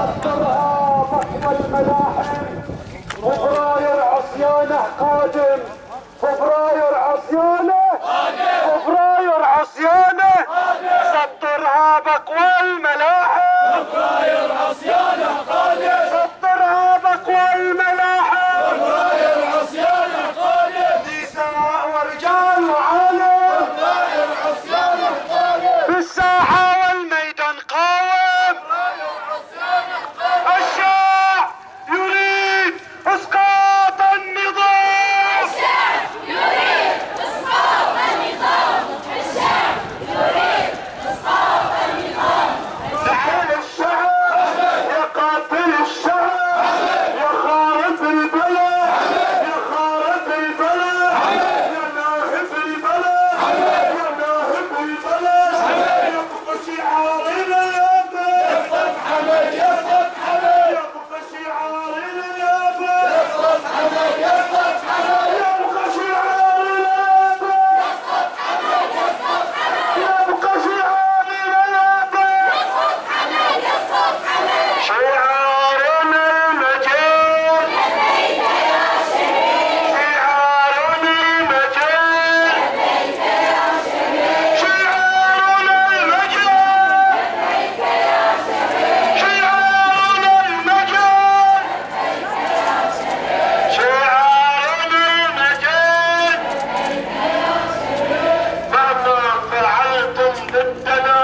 الارهاب والملاحم. فبراير عصيانه قادم، فبراير عصيانه قادم، فبراير عصيانه قادم. سد ارهابك والملاحم، فبراير عصيانه قادم، سد ارهابك والملاحم. فبراير عصيانه قادم، نساء ورجال وعالم، فبراير عصيانه قادم، بالساحه والميدان قاوم. فبراير عصيانه قادم. الشعب يريد اسقاط النظام، الشعب يريد إسقاط النظام، الشعب يريد إسقاط النظام. نحن الشعب يا قاتل الشعب، يا خارب البلد، يا خارب البلد، يا ناهب البلد، يا ناهب البلد. يبقى شعارنا الابد، يسقط حمد، يسقط حمد، يبقى شعارنا الابد، يسقط حمد، يسقط حمد، يبقى شعارنا الابد، يبقى شعارنا الابد. يسقط حمد، يسقط حمد. شعارنا المجال، لبيك يا شهيد، شعارنا المجال، لبيك يا شهيد، شعارنا المجال، لبيك يا شهيد، شعارنا المجال، شعارنا المجال. مهما فعلتم ضدنا